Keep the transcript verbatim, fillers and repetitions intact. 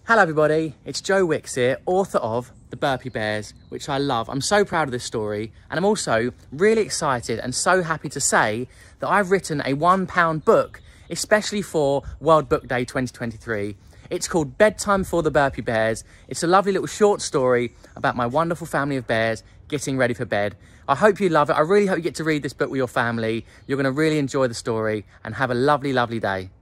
Hello everybody, it's Joe Wicks here, author of The Burpee Bears, which I love. I'm so proud of this story, and I'm also really excited and so happy to say that I've written a one pound book, especially for World Book Day twenty twenty-three. It's called Bedtime for the Burpee Bears. It's a lovely little short story about my wonderful family of bears getting ready for bed. I hope you love it. I really hope you get to read this book with your family. You're going to really enjoy the story and have a lovely, lovely day.